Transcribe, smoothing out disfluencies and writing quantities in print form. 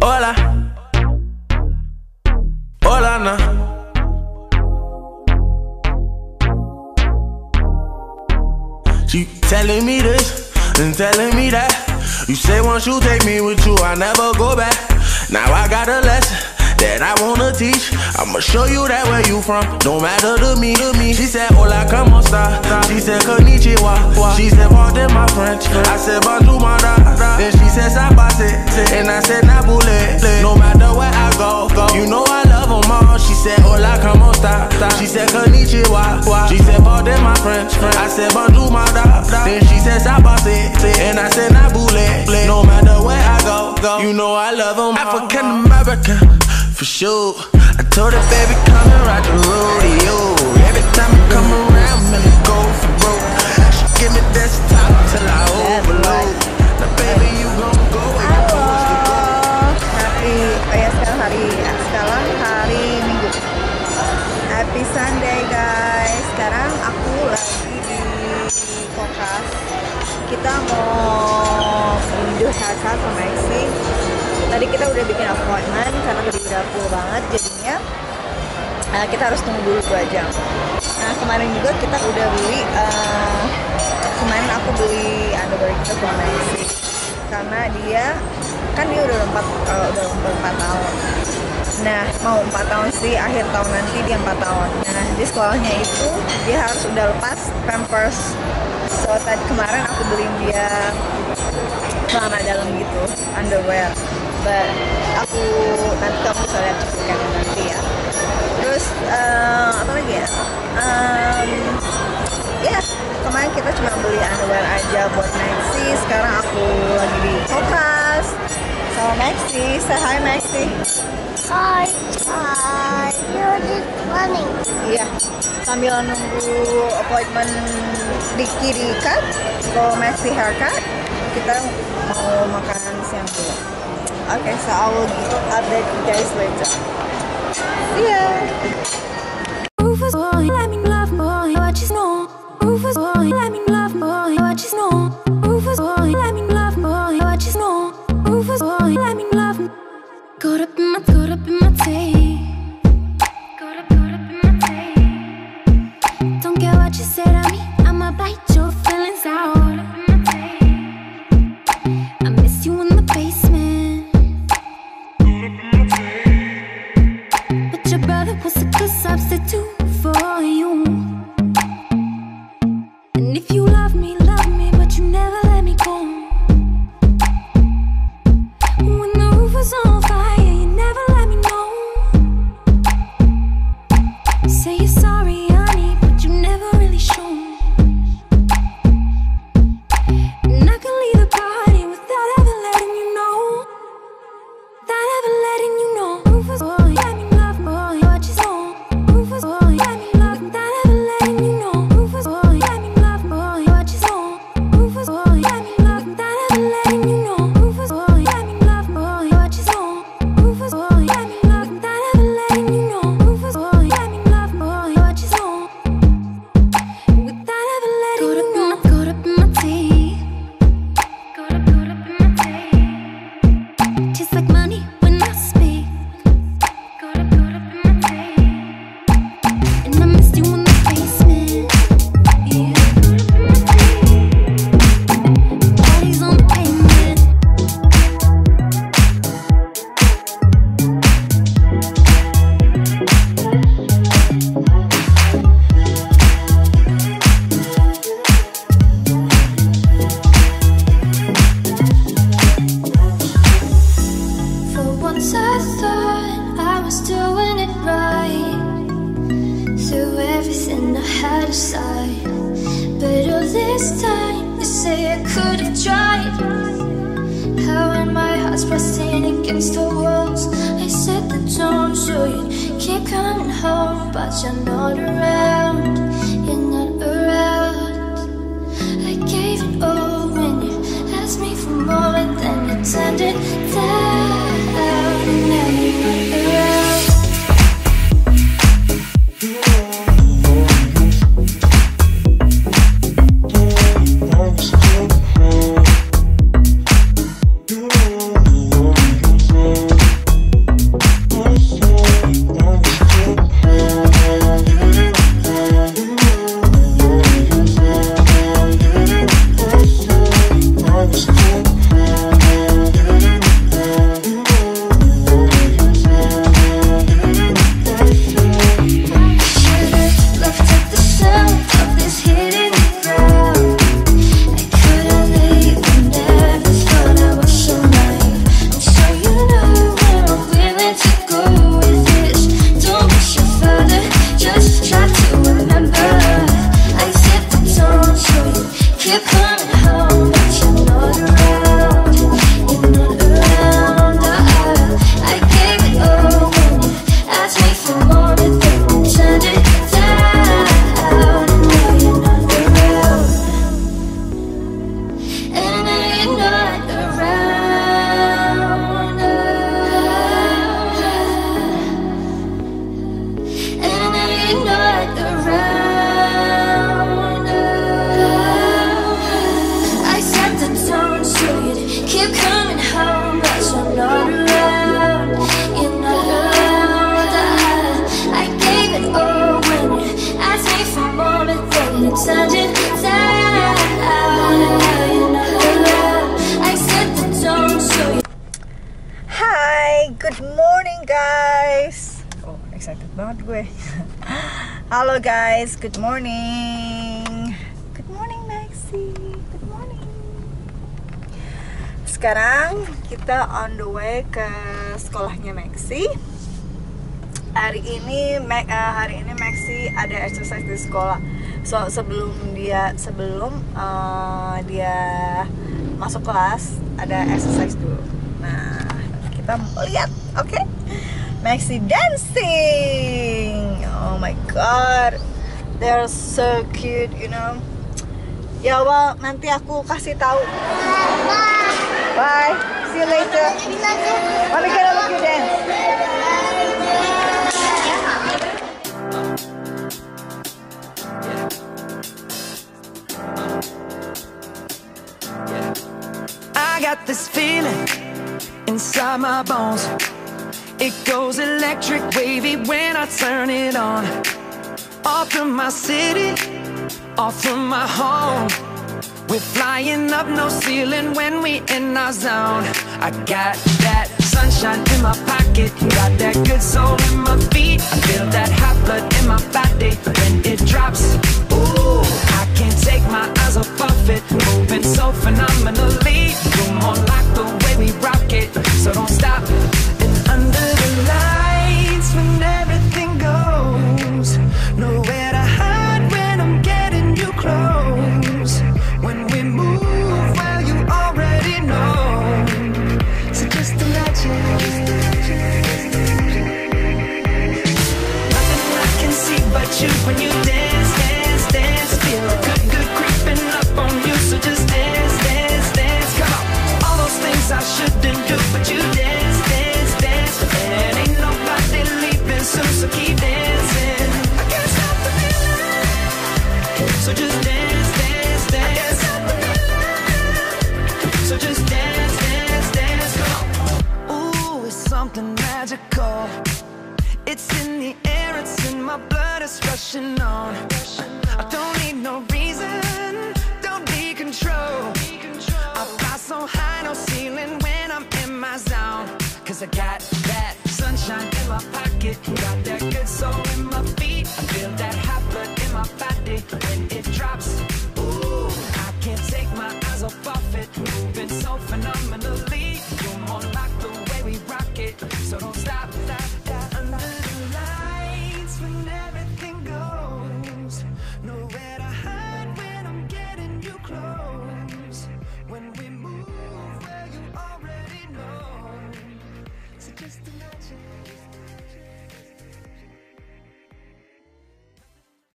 Hola, hola, nah. She telling me this and telling me that. You say once you take me with you, I never go back. Now I got a lesson that I wanna teach. I'ma show you that where you from, no matter to me. She said, hola, como esta? She said, konnichiwa. She said, pardon my French. I said, bonjour, mara. Then she said, sabase. And I said, nabule. No matter where I go, you know I love them all. She said, hola, como esta? She said, konnichiwa. She said, pardon my French. I said, bonjour, mara. Then she said, sabase. And I said, nabule. No matter where I go, you know I love them all. African American, for sure. I told her, baby, come and ride the rodeo. Every time I come around, man, I go for broke. She give me desktop till I overload. Now, baby, you gon' go and you know what's the goal. Sekarang hari Minggu. Happy Sunday, guys. Sekarang aku lagi di Kokas. Kita mau do haircut sama Maxi. Tadi kita udah bikin appointment karena tadi udah full banget, jadinya kita harus tunggu dulu 2 jam. Nah, kemarin juga kita udah beli, kemarin aku beli underwear kita sama Maxi karena dia udah 4 tahun. Nah, mau 4 tahun sih, akhir tahun nanti dia 4 tahun. Nah, di sekolahnya itu dia harus udah lepas pampers. So tadi kemarin aku beliin dia celana dalam gitu, underwear. But aku nanti kamu bisa lihat cuplikannya nanti ya. Terus apa lagi ya? Ya, kemarin kita cuma beli underwear aja buat Maxi. Sekarang aku lagi di Kokas sama Maxi. Say hi, Maxi. Hi. Hi. You're just running. Iya, sambil nunggu appointment di kiri cut, kalau Maxi haircut, kita mau makan siang dulu. Okay, so I will update you guys later. See ya. Rufus boy, let me love boy, what you know? Rufus boy, let me love boy, what you know? Rufus boy, let me love boy, what you know? Rufus boy, let me love. Caught up in my tape. Caught up in my tape. Don't care what you say to me, I'ma bite your feelings out. I miss you in the basement. But your brother was a good substitute for you. And if you love me, but you never let me go. When the roof was on fire, you never let me know. Say you're sorry, honey, but you never really show. And I can leave the party without ever letting you know. Without ever letting you know. Rufus boy, let me love boy, what you know? Rufus boy, let me love without ever letting you know. Rufus boy, let me love boy, what you know? Rufus boy, let me love without ever letting you know. Rufus boy, let me love boy, what you know? Rufus boy, let me love without ever letting you know. Rufus boy, let me love boy, what you know? Without ever letting you know. Caught up in my teeth. Caught up in my teeth. Just like money when I speak. Caught up in my teeth. And I missed you in the basement. Yeah. Bodies on the pavement. For once I thought I was doing it right. Threw everything I had aside. But all this time you say I could have tried. How when my heart's pressing against the walls, I set the tone so you'd keep coming home. But you're not around, you're not around. I gave it all when you asked me for more, and then you turned it down. And now you're not around. banget gue. Halo guys, good morning. Good morning Maxi. Good morning. Sekarang kita on the way ke sekolahnya Maxi. Hari ini Maxi ada exercise di sekolah. So sebelum dia masuk kelas ada exercise dulu. Nah, kita lihat, oke? Maxi dancing. Oh my god. They're so cute, you know. Ya well, nanti aku kasih tahu. Bye. See you later. Let me get a look at you dance. I got this feeling inside my bones. It goes electric wavy when I turn it on. Off from my city, off from my home. We're flying up, no ceiling when we in our zone. I got that sunshine in my pocket, got that good soul in my feet. I feel that hot blood in my body when it drops. Ooh, I can't take my eyes off of it, moving so phenomenally. You're more like the way we rock it, so don't stop. And under the lights, when everything goes, nowhere to hide when I'm getting you close. When we move, well, you already know. So just imagine. Nothing I can see but you when you dance, dance, dance. Feel good, good creeping up on you. So just dance, dance, dance. Come on. All those things I shouldn't do, but you dance, dance, dance. And ain't nobody leaving soon, so keep dancing. I can't stop the feeling. So just dance, dance, dance. I can't stop the feeling. So just dance, dance, dance. Come on. Ooh, it's something magical. It's in the air, it's in my blood, it's rushing on. I don't need no reason, don't need control. I fly so high, no ceiling when I'm in my zone. Cause I got that sunshine in my pocket, got that good soul in my feet. I feel that hot blood in my body when it drops. Ooh, I can't take my eyes off of it, moving so phenomenally. You're more like the way we rock it, so don't stop, stop.